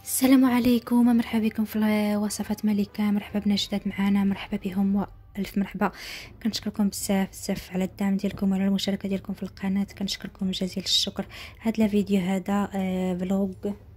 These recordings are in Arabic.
السلام عليكم، مرحبا بكم في وصفات ملكة. مرحبا بناشدات معانا، مرحبا بهم والف مرحبا. كنشكركم بزاف على الدعم ديالكم وعلى المشاركه ديالكم في القناه، كنشكركم جزيل الشكر. هذا الفيديو هذا فلوق.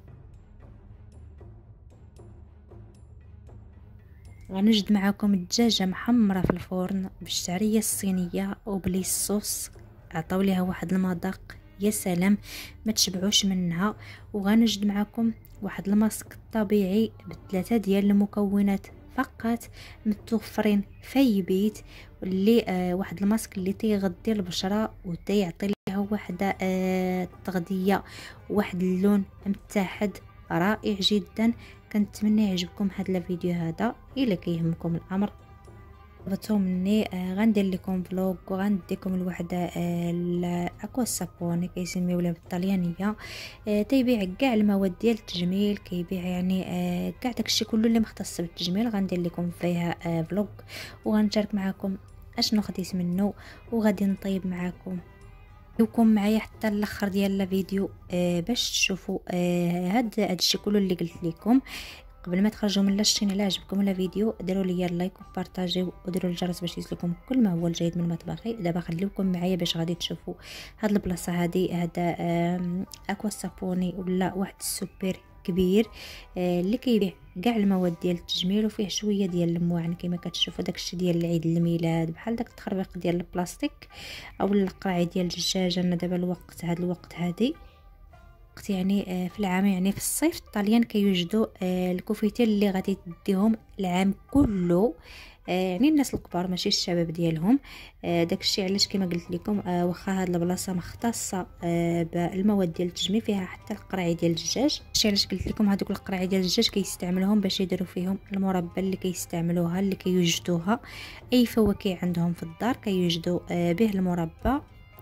غنوجد معكم الدجاجه محمره في الفرن بالشعريه الصينيه وبلي الصوص، عطاو ليها واحد المذاق يا سلام، ما تشبعوش منها. وغنوجد معكم واحد الماسك طبيعي بثلاثه ديال المكونات فقط، متوفرين في بيت، اللي واحد الماسك اللي تيغطي البشره وتيعطي لها واحد التغذيه، واحد اللون متحد رائع جدا. كنتمنى يعجبكم هذا الفيديو هذا. الا كيهمكم الامر طلبتوا مني غندير لكم فلوق، وغنديكم لوحده الاكوا سابوني كيسميو لها بالطليانيه. تيبيع كاع المواد ديال التجميل، كيبيع يعني كاع داكشي كله اللي مختص بالتجميل. غندير لكم فيها فلوق، وغنشارك معكم اشنو خديت منه، وغادي نطيب معكم. خليكم معايا حتى الاخر ديال الفيديو باش تشوفوا هادشي كله اللي قلت لكم. قبل ما تخرجوا من الشين، الا عجبكم الفيديو ديروا لي لايك وبارطاجيو وديروا الجرس باش يوصلكم كل ما هو الجيد من مطبخي. دابا خليكم معايا باش غادي تشوفوا هاد البلاصه هادي. هذا اكوا سابوني ولا واحد السوبر كبير اللي كيبيع كاع المواد ديال التجميل، وفيه شويه ديال المواعن كما كتشوفوا. داكشي ديال العيد الميلاد، بحال داك التخربيق ديال البلاستيك او القرعي ديال الدجاجه. انا دابا الوقت هادي يعني في العام، يعني في الصيف الطليان كيوجدوا الكوفيتيل اللي غادي تديهم العام كله، يعني الناس الكبار ماشي الشباب ديالهم. داكشي علاش كما قلت لكم واخا هاد البلاصه مختصه بالمواد ديال التجميل، فيها حتى القرعي ديال الدجاج. داكشي علاش قلت لكم هذوك القرعي ديال الدجاج كيستعملوهم باش يديروا فيهم المربى اللي كيستعملوها، اللي كيوجدوها اي فواكه عندهم في الدار كيوجدوا به المربى،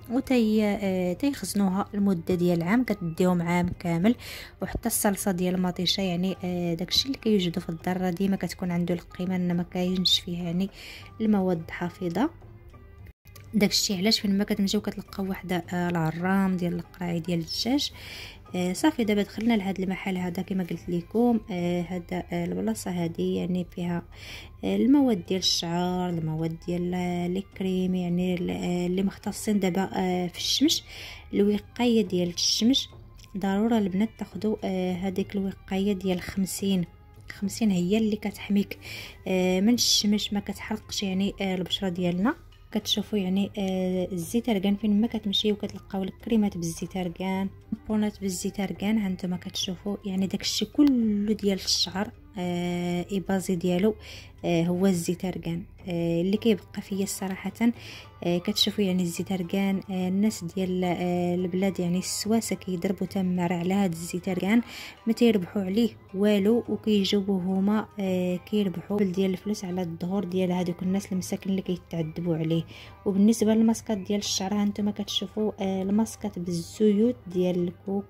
تيخزنوها المده ديال عام، كتديهم عام كامل. وحتى الصلصه ديال المطيشه، يعني داكشي اللي كيوجدوا في الدار ديما كتكون عنده القيمه، ان ما كاينش فيه يعني المواد حافظه. داكشي علاش فين ما كتمشيو كتلقاو واحد العرام ديال القراعي ديال الدجاج. صافي دابا دخلنا لهذا المحل هذا كما قلت لكم. هذا البلاصه هذه يعني فيها المواد ديال الشعر، المواد ديال الكريم، يعني اللي مختصين دابا في الشمس، الوقايه ديال الشمس. ضروري البنات تاخذوا هذيك الوقايه ديال 50 هي اللي كتحميك من الشمس، ما كتحرقش يعني البشره ديالنا. كتشوفوا يعني الزيت ارغان فين ما كتمشيو كتلقاو الكريمات بالزيت ارغان، بونات بالزيت ارغان. هانتوما كتشوفوا يعني داكشي كله ديال الشعر بازي ديالو هو الزيت ارغان. اللي كيبقى فيا صراحه كتشوفوا يعني الزيت ارغان. الناس ديال البلاد يعني السواسه كيضربوا تماره على هذا الزيت ارغان، ما تيربحوا عليه والو، وكيجيبوا هما كيربحوا ديال الفلوس على الظهور ديال هذوك الناس المساكن اللي كيتعذبوا عليه. وبالنسبه للماسكات ديال الشعر، هانتوما كتشوفوا الماسكات بالزيوت ديال الكوك،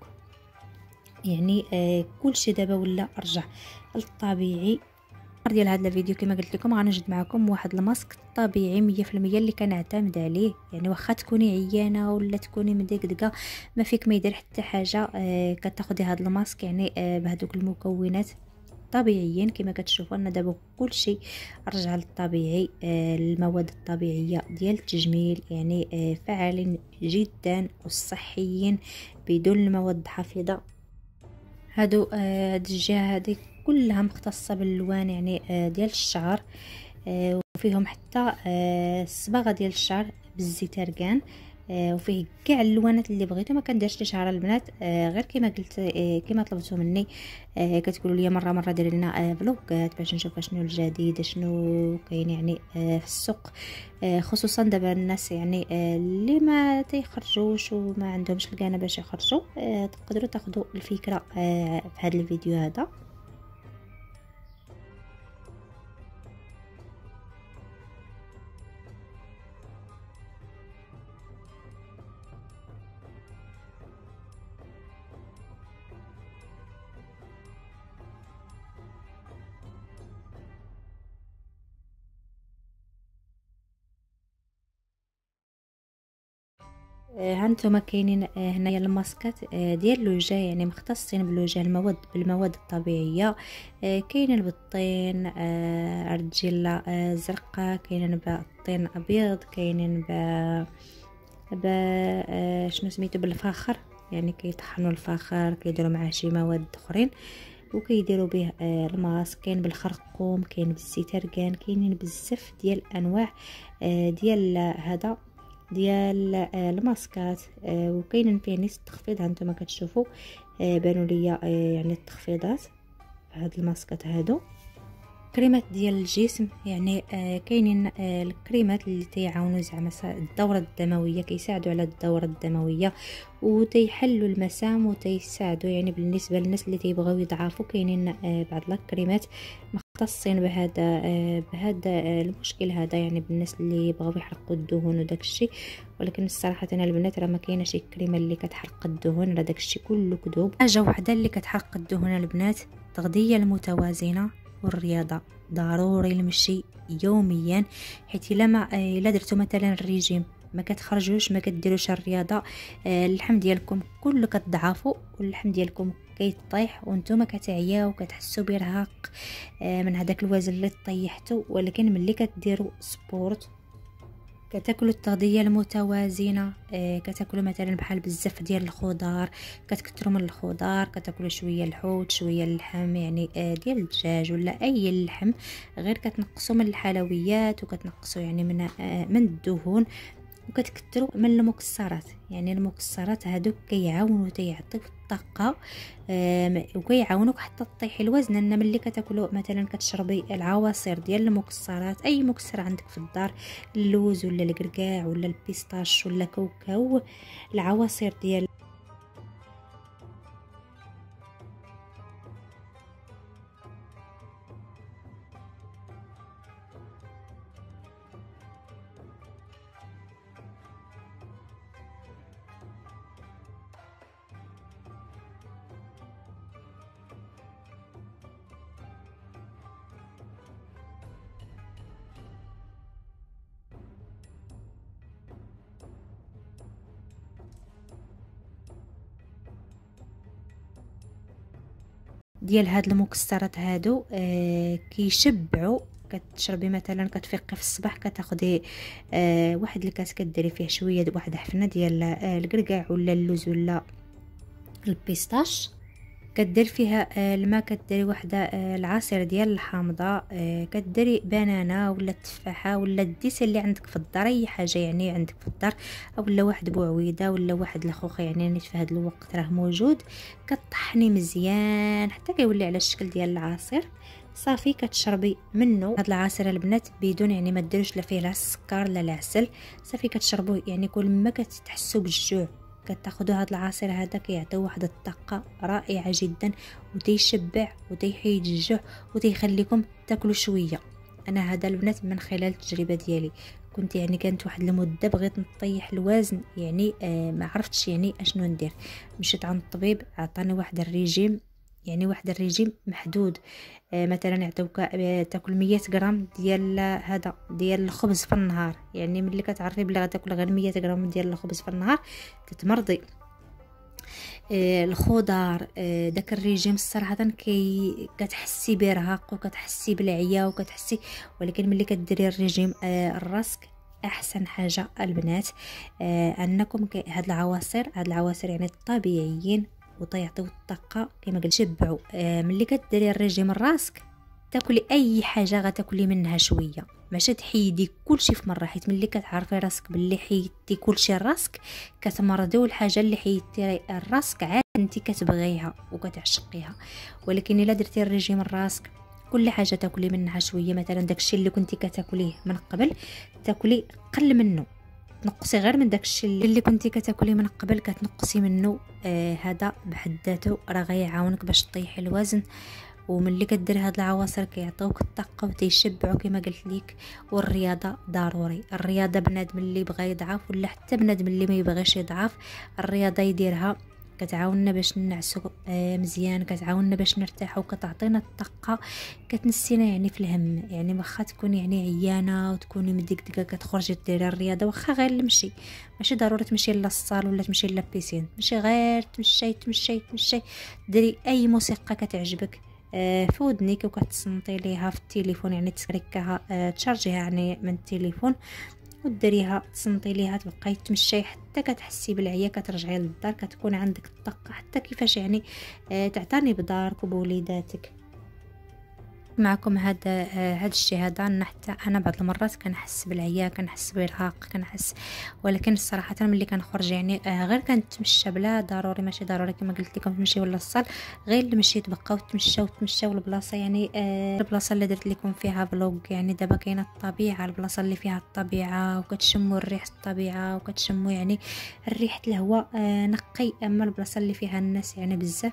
يعني كلشي دابا ولا ارجع للطبيعي. ديال هذا الفيديو كما قلت لكم غنوجد معكم واحد الماسك طبيعي 100% اللي كنعتمد عليه. يعني واخا تكوني عيانه ولا تكوني مدقدقه، ما فيك ما يدير حتى حاجه، كتاخدي هذا الماسك يعني بهذوك المكونات طبيعيين. كما كتشوفوا لنا دابا كلشي رجع للطبيعي. المواد الطبيعيه ديال التجميل يعني فعالين جدا وصحيين بدون المواد الحافظه. هادو هاد الجهه هذه كلها مختصه بالالوان يعني ديال الشعر، وفيهم حتى الصباغه ديال الشعر بالزيت ارغان، وفيه كاع اللوانات اللي بغيتو. ما كنديرش لشعر البنات، غير كما قلت كما طلبتوا مني. كتقولوا لي مره ديري لنا فلوقات باش نشوف شنو الجديد، شنو كاين يعني في السوق. خصوصا دابا الناس يعني اللي ما تيخرجوش وما عندهمش الكانه باش يخرجوا، تقدروا تاخذوا الفكره في هذا الفيديو هذا. هانتوما كاينين هنايا الماسكات ديال لوجا، يعني مختصين بلوجا بالمواد الطبيعيه. كاين البطين ارجيلا زرقاء، كاينين بالطين ابيض، كاينين ب شنو سميتو بالفاخر، يعني كيطحنوا الفاخر كيديروا معاه شي مواد اخرين وكيديروا به الماسك. كاين بالخرقوم، كاين بالسيتركان، كاينين بزاف ديال انواع ديال هذا ديال الماسكات. وكاينين فيه نسبة تخفيض، هانتوما كتشوفوا بانوا ليا يعني التخفيضات هاد الماسكات هادو. كريمات ديال الجسم، يعني كاينين الكريمات اللي تيعاونوا زعما الدوره الدمويه، كيساعدوا على الدوره الدمويه وتيحلوا المسام وتيساعدوا يعني بالنسبه للناس اللي تيبغيو يضعفوا. كاينين بعض الكريمات مختصين بهذا المشكل هذا، يعني بالناس اللي يبغيو يحرقوا الدهون وداك الشيء. ولكن الصراحه انا البنات راه ما كايناش شي كريمه اللي كتحرق الدهون، راه داك الشيء كله كذوب. حاجه وحده اللي كتحرق الدهون البنات، التغذيه المتوازنه والرياضه. ضروري المشي يوميا، حيت الا درتو مثلا الريجيم ما كتخرجوش ما كديروش الرياضه، اللحم ديالكم كله كتضعفوا واللحم ديالكم كيطيح وانتم كتعياو وكتحسوا بارهاق من هذاك الوزن اللي طيحتو. ولكن ملي كديروا سبورت كتاكلوا التغذيه المتوازنه، كتاكلوا مثلا بحال بزاف ديال الخضار، كتكثروا من الخضار، كتاكلوا شويه الحوت شويه اللحم يعني ديال الدجاج ولا اي لحم، غير كتنقصوا من الحلويات وكتنقصوا يعني من الدهون وكتكثروا من المكسرات. يعني المكسرات هادو كيعاونوا تيعطيو الطاقه وكيعاونوك حتى تطيحي الوزن. ان ملي كتاكلوا مثلا كتشربي العواصر ديال المكسرات، اي مكسر عندك في الدار، اللوز ولا الكركاع ولا البيستاش ولا كاوكاو، العواصر ديال هاد المكسرات هادو كيشبعوا. كتشربي مثلا كتفيقي في الصباح كتاخدي واحد الكاس كديري فيه شويه واحد حفنه ديال الكركاع ولا اللوز ولا البيستاش، كدير فيها الماء، كديري واحده العصير ديال الحامضه، كديري بنانه ولا تفاحه ولا الديس اللي عندك في الدار، اي حاجه يعني عندك في الدار، ولا واحد بوعويده ولا واحد الخوخ يعني نيت في هذا الوقت راه موجود. كطحني مزيان حتى كيولي على الشكل ديال العصير، صافي كتشربي منه. هاد العصير البنات بدون يعني ما ديروش لا فيه لا السكر لا العسل، صافي كتشربوه يعني كل ما كتحسوا بالجوع كتاخدوا هاد العصير هذا، كيعطيو واحد الطاقه رائعه جدا وتيشبع وتيحيد الجوع وتيخليكم تاكلوا شويه. انا هذا البنات من خلال التجربه ديالي كنت يعني كانت واحد المده بغيت نطيح الوزن، يعني ما عرفتش يعني اشنو ندير. مشيت عند الطبيب عطاني واحد الريجيم، يعني واحد الريجيم محدود. مثلا يعطيوك تاكل 100 غرام ديال هذا ديال الخبز في النهار، يعني ملي كتعرفي بلي غتاكل غير 100 غرام ديال الخبز في النهار كتمرضي. الخضار داك الريجيم الصراحه كتحسي بارهاق وكتحسي بالعيا وكتحسي. ولكن ملي كديري الريجيم الراسك احسن حاجه البنات انكم هاد العواصر يعني الطبيعيين وتيعطيو الطاقه كما قلت شبعوا. ملي كديري الريجيم الراسك تاكلي اي حاجه غتاكلي منها شويه، ماشي تحيدي كلشي في مره، حيت ملي كتعرفي راسك باللي حيدتي كلشي الراسك كتمرضي، والحاجه اللي حيدتي الراسك عاد انت كتبغيها وكتعشقيها. ولكن الا درتي الريجيم الراسك كل حاجه تاكلي منها شويه، مثلا داكشي اللي كنتي كتاكليه من قبل تاكلي قل منه، تنقصي غير من داكشي اللي كنتي كتاكلي من قبل كتنقصي منه. هذا بحد ذاته راه غيعاونك باش تطيحي الوزن. وملي كدير هاد العواصر كيعطيوك الطاقه وتيشبعوا كما قلت لك. والرياضه ضروري، الرياضه بنادم اللي بغى يضعف ولا حتى بنادم اللي ما يبغيش يضعف الرياضه يديرها كتعاوننا باش ننعسو مزيان، كتعاوننا باش نرتاحو، كتعطينا الطاقه، كتنسينا يعني في الهم. يعني واخا تكون يعني عيانه وتكوني مدقدقه كتخرجي ديري الرياضه، واخا غير المشي، ماشي ضروري تمشي للصال ولا تمشي للبيسين، ماشي غير تمشي ديري اي موسيقى كتعجبك في ودنيك وكتصنتي ليها في التليفون، يعني تسكريكاها تشارجيها يعني من التليفون وديريها تصنتي ليها، تبقاي تمشي حتى كتحسي بالعيا، كترجعي للدار كتكون عندك الطاقه حتى كيفاش يعني تعتني بدارك وبوليداتك. معكم هذا الشيء هذا، حتى انا بعض المرات كنحس بالعيا، كنحس بالارهاق، كنحس، ولكن الصراحه ملي كنخرج يعني غير كنتمشى بلا ضروري، ماشي ضروري كما قلت لكم تمشيو للصال، غير المشي تبقاو تمشاو البلاصه، يعني البلاصه اللي درت لكم فيها فلوق. يعني دابا كاينه الطبيعه، البلاصه اللي فيها الطبيعه وكتشموا الريح الطبيعه وكتشموا يعني ريحه الهواء نقي. اما البلاصه اللي فيها الناس يعني بزاف،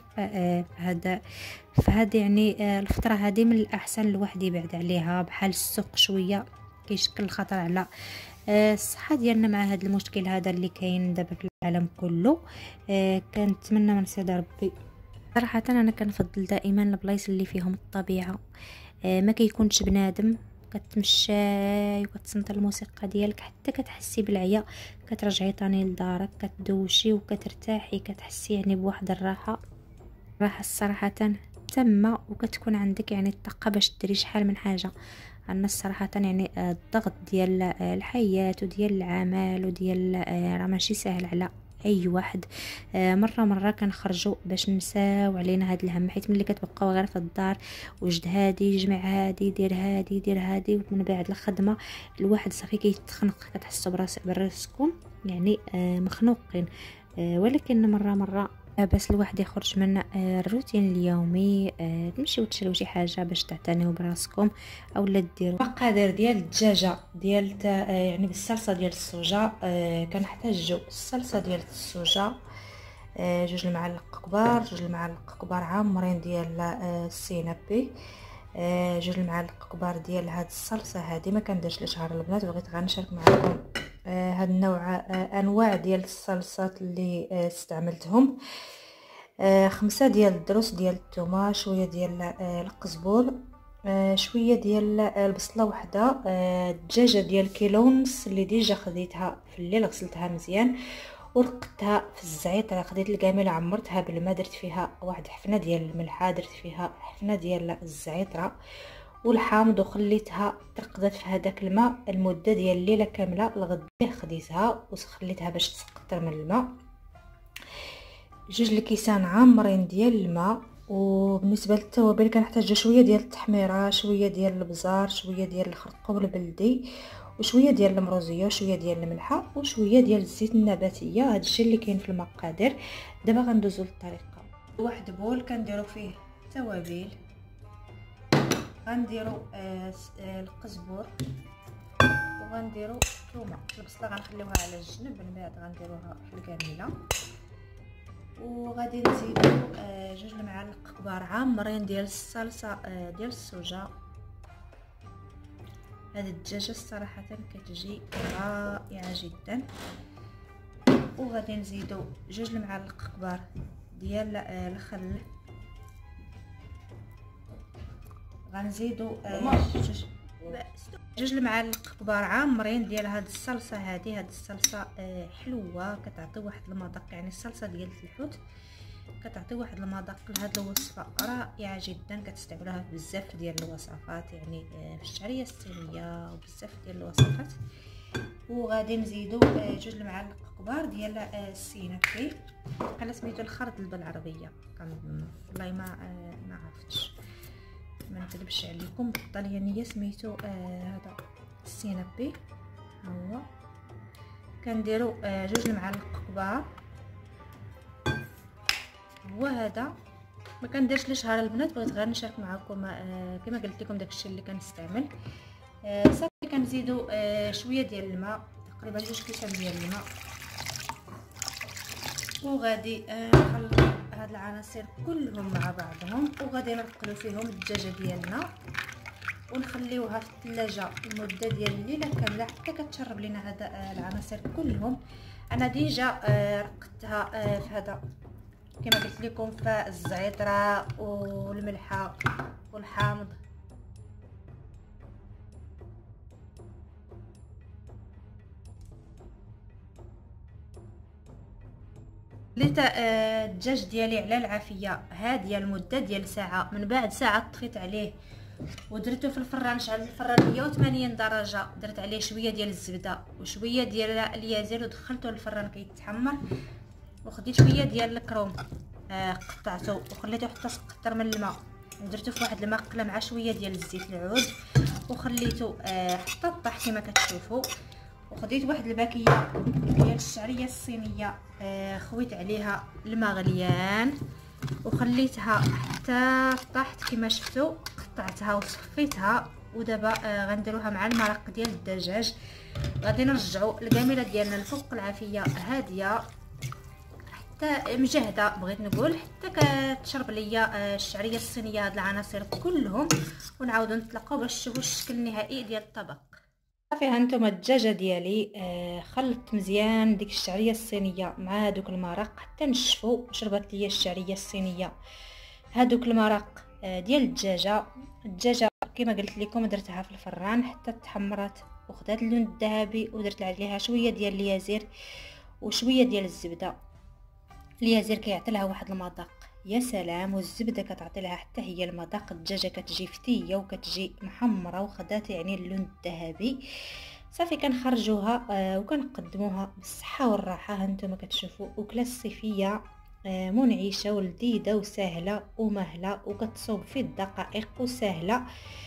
فهذا يعني الفتره هذه من الاحسن الواحد يبعد عليها، بحال السوق شويه كيشكل الخطر على الصحه ديالنا مع هذا المشكل هذا اللي كاين دابا في العالم كله. كنتمنى من سيدي ربي صراحه، انا كنفضل دائما البلايص اللي فيهم الطبيعه، ما كيكونش بنادم، كتمشاي وكتصنت الموسيقى ديالك حتى كتحسي بالعيا، كترجعي تاني لدارك، كتدوشي وكترتاحي، كتحسي يعني بواحد الراحه الصراحه تامه، وكتكون عندك يعني الطاقه باش ديري شحال من حاجه. انا الصراحه يعني الضغط ديال الحياه وديال العمل وديال راه ماشي سهل على اي واحد. مره كنخرجوا باش نساو علينا هاد الهم، حيت ملي كتبقاو غير في الدار وجد هادي جمع هادي دير هادي ومن بعد الخدمه الواحد صافي كيتخنق، كتحسوا براسكم يعني مخنوقين. ولكن مره بس الواحد يخرج من الروتين اليومي، تمشيو تشريو شي حاجه باش تعتنيو براسكم، اولا ديروا مقادير ديال الدجاجه ديال يعني بالصلصه ديال الصوجه. كنحتاجو الصلصه ديال الصوجه 2 المعالق كبار، 2 المعالق كبار عامرين ديال السينابي، 2 المعالق كبار ديال هاد الصلصه هذه. ما كنديرش لشهر البنات، بغيت غير نشارك معكم هاد النوع انواع ديال الصلصات اللي استعملتهم. 5 ديال الدروس ديال الثومه، شويه ديال القزبور، شويه ديال البصله وحده، الدجاجه ديال كيلو ونص اللي ديجا خديتها في الليل، غسلتها مزيان ورقدتها في الزعيط. خديت الكاميله عمرتها بالماء، درت فيها واحد حفنه ديال الملحه، درت فيها حفنه ديال الزعيطره والحامض، وخليتها ترقدت في هذاك الماء المده ديال الليله كامله. الغد خديتها وخليتها باش تسقطر من الماء. 2 الكيسان عامرين ديال الماء. وبالنسبه للتوابل كنحتاج شويه ديال التحميره، شويه ديال البزار، شويه ديال الخرقوم البلدي، وشويه ديال المروزيه، وشويه ديال الملحه، وشويه ديال الزيت النباتيه. هذا الشيء اللي كاين في المقادير. دابا غندوزو للطريقه. واحد بول كنديرو فيه توابل، غنديرو القزبور، وغنديرو الثومه. البصله غنخليوها على الجنب، من بعد غنديروها في الكاميله. وغادي نزيدو 2 المعالق كبار عامرين ديال الصلصه ديال الصوجه. هذه الدجاجه الصراحه كتجي رائعه جدا. وغادي نزيدو 2 المعالق كبار ديال الخل، غنزيدو 2 المعالق كبار عامرين ديال هاد الصلصه هذه. هاد الصلصه حلوه، كتعطي واحد المذاق، يعني الصلصه ديال الحوت كتعطي واحد المذاق لهاد الوصفه رائعه جدا. كتستعملوها في بزاف ديال الوصفات، يعني في الشعريه الصينيه وبزاف ديال الوصفات. وغادي نزيدو 2 المعالق كبار ديال السينابي، على سميتو الخردل بالعربيه، والله ما عرفتش، ما نكذبش عليكم، بالطليانيه سميتو هذا السينابي. هو كنديرو 2 المعالق كبار. هو هذا ما كنديرش لشهر البنات، بغيت غير نشارك معكم كما قلت لكم داكشي اللي كنستعمل. صافي كنزيدو شويه ديال الماء، تقريبا 2 كيسان ديال الماء، وغادي نخلط هاد العناصر كلهم مع بعضهم، وغادي نرقلو فيهم الدجاجه ديالنا ونخليوها في الثلاجه المده ديال الليله كامله حتى كتشرب لينا هاد العناصر كلهم. انا ديجا رقدتها في هذا كما قلت لكم فالزعتره والملحه والحامض. خليت الدجاج ديالي على العافيه هاديه لمده ديال ساعه. من بعد ساعه طفيت عليه ودرته في الفران، شعلت الفران 180 درجه، درت عليه شويه ديال الزبده وشويه ديال اليازير ودخلته للفران كيتحمر، وخديت شويه ديال الكروم قطعته وخليته حتى سقطر من الماء، ودرته في واحد المقله مع شويه ديال الزيت العود وخليته حتى طاح كما كتشوفوا. وخديت واحد الباكيه ديال الشعريه الصينيه خويت عليها الماء غليان وخليتها حتى طاحت كما شفتوا، قطعتها وصفيتها. ودابا غنديروها مع المرق ديال الدجاج. غادي نرجعوا الكاميرا ديالنا الفوق العافيه هاديه حتى مجهده، بغيت نقول حتى كتشرب ليا الشعريه الصينيه هاد العناصر كلهم، ونعاودوا نتلاقاو باش تشوفوا الشكل النهائي ديال الطبق. صافي هانتوما الدجاجه ديالي خلطت مزيان ديك الشعريه الصينيه مع هادوك المرق حتى نشفوا. شربت ليا الشعريه الصينيه هادوك المرق ديال الدجاجه كما قلت لكم درتها في الفران حتى تحمرت وخدات اللون الذهبي، ودرت عليها شويه ديال اليازير وشويه ديال الزبده. اليازير كيعطي لها واحد المذاق يا سلام، والزبده كتعطي لها حتى هي المذاق. الدجاجه كتجي فتيه وكتجي محمره وخدات يعني اللون الذهبي. صافي كنخرجوها وكنقدموها بالصحه والراحه. هانتوما كتشوفوا اكله الصيفيه منعشه ولذيذه وسهله ومهله وكتصوب في الدقائق وسهله.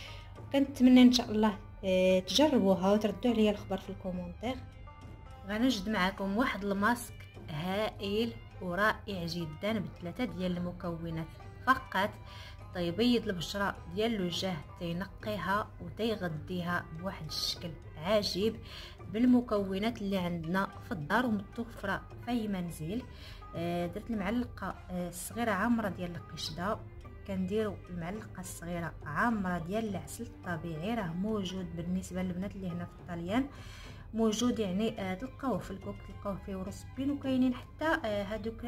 كنتمنى ان شاء الله تجربوها وتردوا عليا الخبر في الكومونتير. غنوجد معكم واحد الماسك هائل ورائع جدا ب3 ديال المكونات فقط، تيبيض البشره ديال الوجه، تينقيها وتيغذيها بواحد الشكل عجيب بالمكونات اللي عندنا في الدار ومتوفره في اي منزل. درت المعلقه الصغيره عامره ديال القشده، كنديروا المعلقه الصغيره عامره ديال العسل الطبيعي، راه موجود بالنسبه للبنات اللي هنا في الطليان، موجود يعني تلقاوه في الكوك، تلقاوه في ورسبين، وكاينين حتى هادوك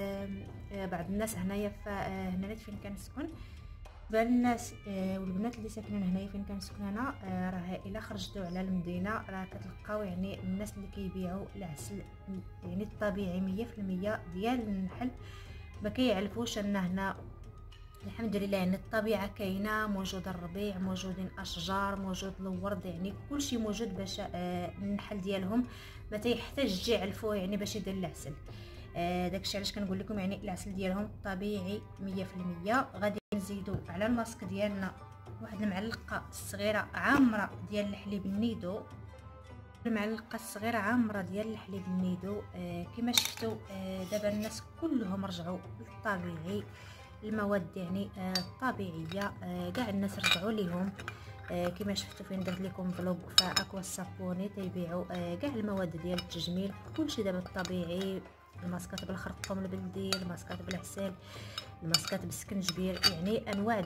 بعض الناس هنايا هنا فين كنسكن. بالناس والبنات اللي ساكنين هنايا فين كنسكن انا راه الا خرجتوا على المدينه راه كتلقاو يعني الناس اللي كيبيعوا العسل يعني الطبيعي 100% ديال النحل. ما كيعرفوش ان هنا الحمد لله يعني الطبيعه كاينه، موجود الربيع، موجودين اشجار، موجود الورد، يعني كلشي موجود باش النحل ديالهم ما تيحتاج يجي يعلفوه يعني باش يدير العسل. داكشي علاش كنقول لكم يعني العسل ديالهم طبيعي 100%. غادي نزيدوا على الماسك ديالنا واحد المعلقه صغيره عامره ديال الحليب النيدو، المعلقه الصغيره عامره ديال الحليب النيدو. كما شفتوا دابا الناس كلهم رجعوا للطبيعي، المواد يعني الطبيعيه كاع الناس رجعوا ليهم. كما شفتوا فين درت لكم فلوق فاكوا الصابوني تيبيعوا كاع المواد ديال التجميل، كلشي دابا الطبيعي، الماسكات بالخرطوم البلدي، الماسكات بالعسل، الماسكات بالسكنجبير، يعني انواع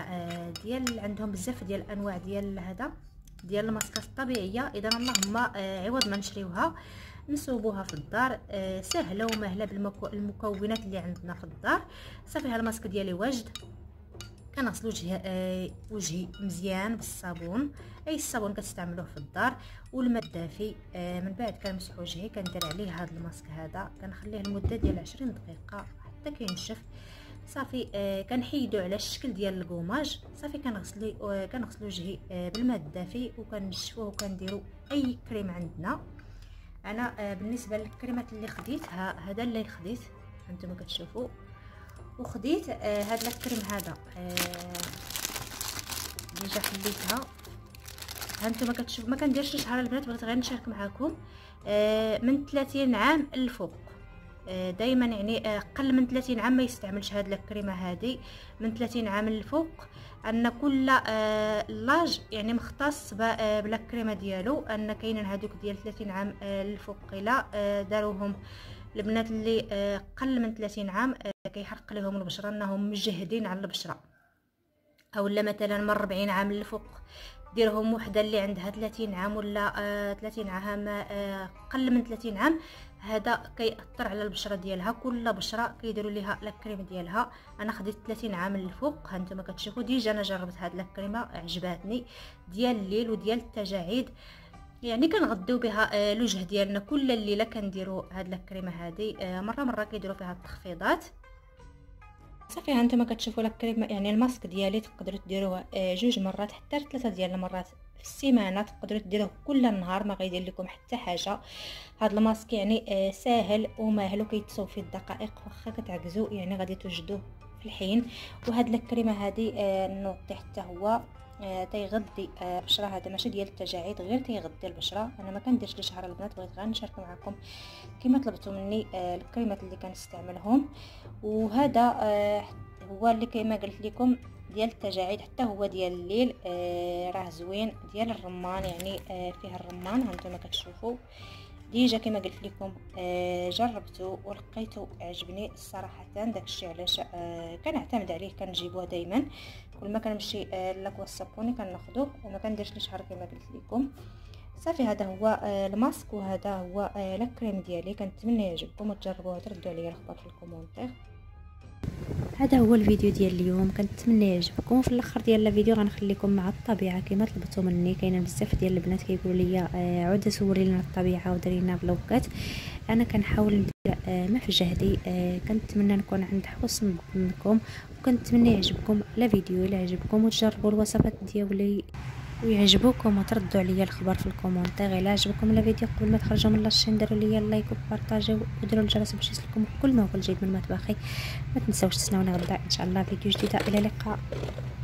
ديال عندهم بزاف ديال الانواع ديال هذا ديال الماسكات الطبيعيه. اذا اللهم عوض ما نشريوها نصوبوها في الدار، سهله ومهله بالمكونات اللي عندنا في الدار. صافي ها الماسك ديالي واجد. كنغسل وجهي مزيان بالصابون، اي الصابون كتستعملوه في الدار، والماء الدافي. من بعد كنمسح وجهي، كندير عليه هذا الماسك هذا، كنخليه لمده ديال 20 دقيقه حتى كينشف. صافي كنحيدو على الشكل ديال الكوماج. صافي كنغسل وجهي بالماء الدافي وكنشفوه وكنديرو اي كريم عندنا. انا بالنسبه للكريمات اللي خديت هذا اللي خديت هانتوما كتشوفوا، وخديت هذا الكريم هذا ديجا حليتها هانتوما كتشوفوا. ما كنديرش شهر البنات، بغيت غير نشارك معكم من 30 عام الفوق دائما يعني اقل من 30 عام ما يستعملش هاد الكريمه هذه. من 30 عام الفوق ان كل لاج يعني مختص بلا كريمه ديالو، ان كاينين هادوك ديال 30 عام الفوق الى داروهم البنات اللي اقل من 30 عام كيحرق لهم البشره، انهم مجهدين على البشره. او لا مثلا من 40 عام الفوق ديرهم وحده اللي عندها 30 عام ولا 30 عام اقل من 30 عام، هذا كيأثر على البشره ديالها. كل بشره كيديروا ليها لاكريم ديالها. انا خديت 30 عام للفوق، ها نتوما كتشوفوا ديجا انا جربت هاد لاكريمه عجباتني، ديال الليل وديال التجاعيد، يعني كنغديو بها الوجه ديالنا كل الليله. كنديروا هاد لاكريمه هادي مره كيديروا فيها التخفيضات. صافي ها نتوما كتشوفوا لاكريمه، يعني الماسك ديالي تقدروا ديروه 2 مرات حتى 3 ديال المرات في السيمانه. تقدروا ديروه كل نهار ما غيدير لكم حتى حاجه. هاد الماسك يعني ساهل وماهل وكيتصوب في الدقائق، واخا كتعكزوا يعني غادي توجدوه في الحين. وهاد الكريمه هادي نوضي حتى هو تيغذي البشره. هذا ماشي ديال التجاعيد، غير تيغذي البشره. انا ما كنديرش لي شعر البنات، بغيت غير نشارك معكم كما طلبتوا مني الكريمات اللي كنستعملهم. وهذا هو اللي كما قلت لكم ديال التجاعيد، حتى هو ديال الليل راه زوين. ديال الرمان يعني فيه الرمان، هانتوما كتشوفوا ديجا كما قلت لكم جربته ولقيته عجبني الصراحه. داكشي علاش كنعتمد عليه، كنجيبوه دائما كل ما كنمشي لاكوا الصابوني كناخذوه وما كنديرش لي شعر كما قلت لكم. صافي هذا هو الماسك، وهذا هو لا كريم ديالي. كنتمنى يعجبكم وتجربوه، تردوا عليا الخبر في الكومونتير. هذا هو الفيديو ديال اليوم، كنتمنى يعجبكم. في الاخر ديال الفيديو غنخليكم مع الطبيعه كما طلبتوا مني. كاينه بزاف ديال البنات كيقولوا لي عاود صوري لنا الطبيعه وديري لنا فلوقات. انا كنحاول ندير ما في جهدي. كنتمنى نكون عند حسن ظنكم، وكنتمنى يعجبكم الفيديو. الا عجبكم وتجربوا الوصفات ديالي ويعجبوكم وتردوا عليا الخبر في الكومونتير. الا عجبكم الفيديو قبل ما تخرجوا من لاشين ديروا لي اللايك وبارطاجيو وديروا الجرس باش يوصلكم كل ما هو جديد من مطبخي. ما تنساوش تسناوني غدا ان شاء الله فيديو جديد. الى اللقاء.